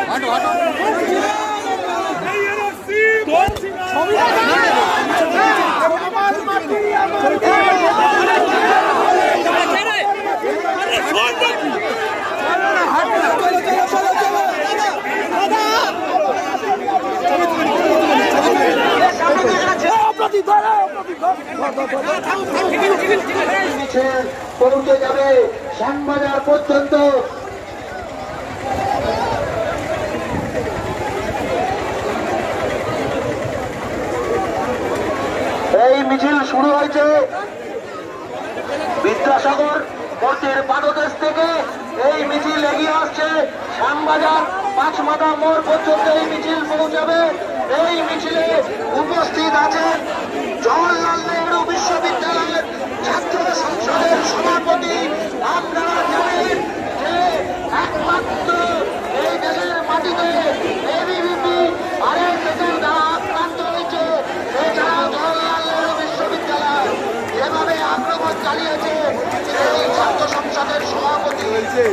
পৌঁছে যাবে শ্যামবাজার পর্যন্ত। এই মিছিল শুরু হয়েছে বিদ্যাসাগর মঠের পাদদেশ থেকে। এই মিছিল এগিয়ে আসছে শ্যামবাজার পাঁচমাথা মোড় পর্যন্ত এই মিছিল পৌঁছাবে। এই মিছিলে উপস্থিত আছেন জওহরলাল নেহরু বিশ্ববিদ্যালয়ের ছাত্র সংসদের সভাপতি। আপনারা জানেন যে একমাত্র এই দেশের মাটিতে এবিভিপি আরেক দেশের দ্বারা আক্রান্ত হয়েছে। এছাড়াও জওহরলাল নেহরু বিশ্ববিদ্যালয় যেভাবে আক্রমণ চালিয়েছে এই ছাত্র সংসদের সভাপতি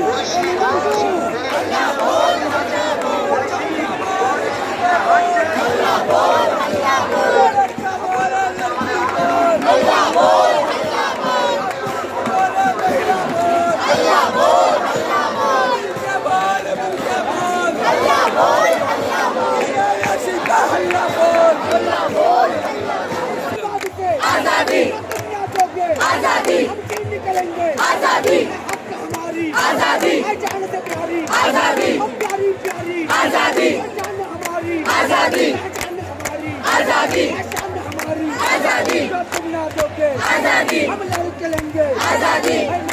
आजादी आजादी आजादी आजादी आजादी आजादी आजादी आजादी आजादी आजादी हम लड़ के लेंगे आजादी।